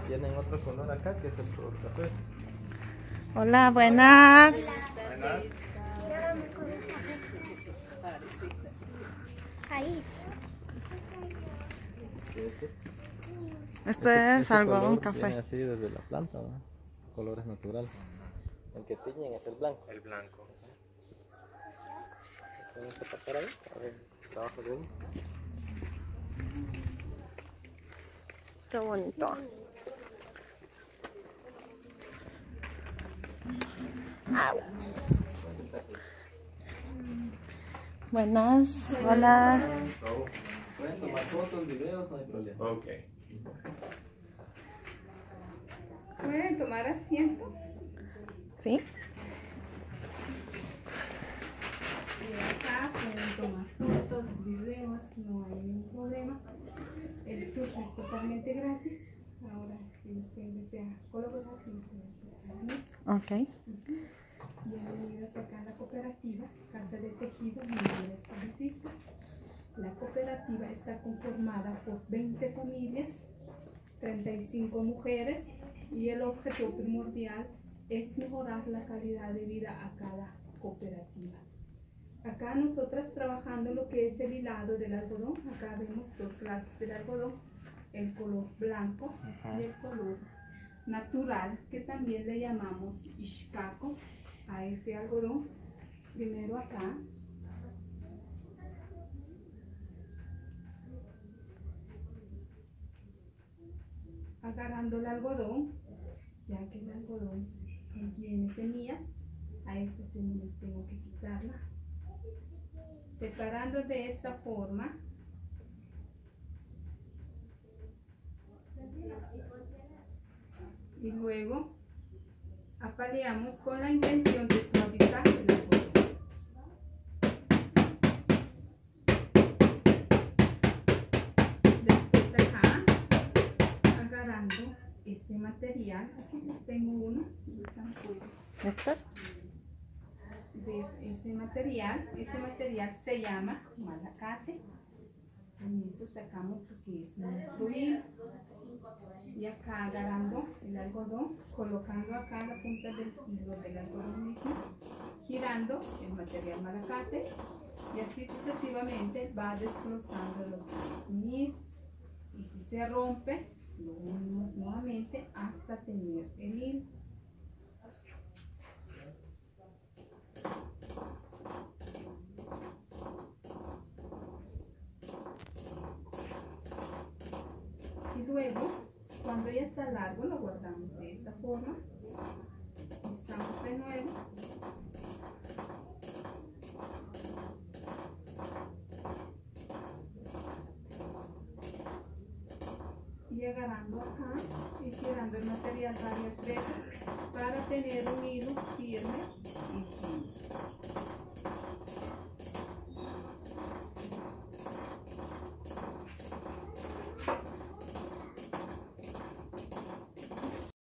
Tienen otro color acá que es el color café. Hola, buenas. Buenas. Ahí. ¿Qué es esto? Este es algodón color viene café. así desde la planta, ¿no? Color es natural. El que tiñen es el blanco. El blanco. Vamos a pasar ahí, a ver, trabajo de uno. Qué bonito. Au. Buenas, hola. Pueden tomar fotos, videos, no hay problema. Ok. ¿Pueden tomar asiento? ¿Sí? Y acá pueden tomar fotos, videos, no hay ningún problema. El tour es totalmente gratis. Ahora, si usted desea colaborar, Ok. bienvenidos acá a la cooperativa Casa de Tejido Mujeres Publicistas. La cooperativa está conformada por 20 familias, 35 mujeres, y el objetivo primordial es mejorar la calidad de vida a cada cooperativa. Acá nosotras trabajando lo que es el hilado del algodón. Acá vemos dos clases del algodón, el color blanco y el color natural, que también le llamamos ishkako a ese algodón. Primero acá agarrando el algodón, ya que el algodón contiene semillas, a estas semillas tengo que quitarla, separando de esta forma. Y luego apaleamos con la intención de suavizar el algodón. Después acá, agarrando este material, aquí les tengo uno, si gustan pueden Héctor. ver ese material se llama malacate. Con eso sacamos lo que es nuestro hilo. Y acá agarrando el algodón, colocando acá la punta del hilo del algodón mismo, girando el material malacate, y así sucesivamente va desglosando lo que es mi hilo. Y si se rompe, lo unimos nuevamente hasta tener el hilo. Y luego, cuando ya está largo, lo guardamos de esta forma. Empezamos de nuevo. Y agarrando acá y girando el material varias veces para tener un hilo firme y fino.